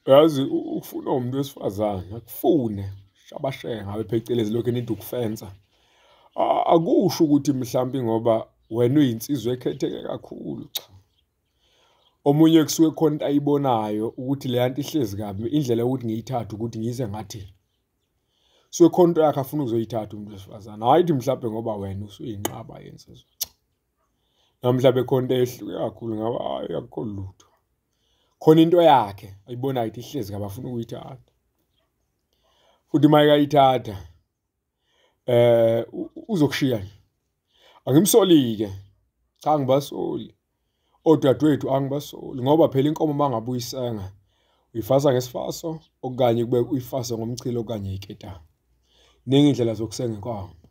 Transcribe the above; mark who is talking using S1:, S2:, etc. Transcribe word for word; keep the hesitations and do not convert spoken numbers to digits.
S1: Yazi u- ukufuna umuntu wesifazane akufune shabashenga ngabe phecelezi lokho enida ukufensa. A- akusho ukuthi mhlawumbe ngoba wena uyinsizwa ekhetheke kakhulu, cha. Omunye kusuke khona into ayibonayo ukuthi le yanto ihlezi kabi, indlela yokuthi ngiyithathe ukuthi ngize ngathi suke khona into yakhe afuna ukuzoyithatha umuntu wesifazane. Hayithi mhlawumbe ngoba wena usuyinqaba yensizwa, cha. Noma mhlawumbe khona into ehluke kakhulu ngaba hayi akukho lutho. Khona into yakhe ayibonayo ukuthi ihlezi kabi afuna ukuyithatha. Futhi uma ekayithatha eh u- uzokushiya nje. Angimsoli-ke, cha ngibasoli. Odadewethu angibasoli ngoba phela inkomo mangabe uyisenga uyifasa ngesifaso okanye kube uyifasa ngomchilo okanye iketanga. Iningi indlela zokusenga inkomo.